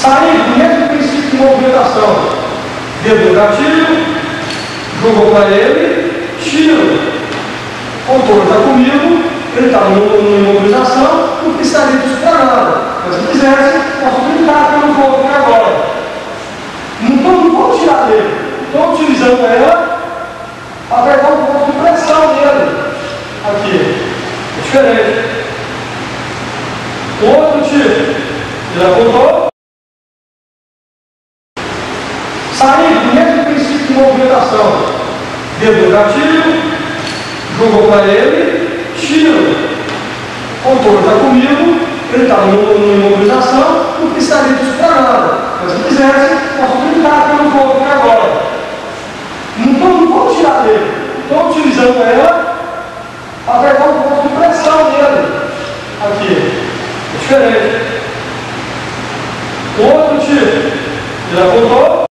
Saindo do mesmo princípio de movimentação. Dedo no gatilho, jogou para ele, tiro. O autor está comigo, ele está numa imobilização, não precisaria disso para nada. Mas se quisesse, posso brincar pelo jogo aqui agora. Não vou tirar dele. Estou utilizando ela para pegar um pouco de pressão nele. Aqui. É diferente. Outro tiro. Ele apontou. Saindo do mesmo princípio de movimentação. Dedo no gatilho, jogou para ele, tiro. O autor está comigo, ele está numa imobilização, não precisaria disso para nada. Mas se quisesse, posso brincar pelo jogo aqui agora. Não vou tirar dele. Estou utilizando ela para pegar um pouco de pressão nele. Aqui. É diferente. Outro tiro. Ele apontou.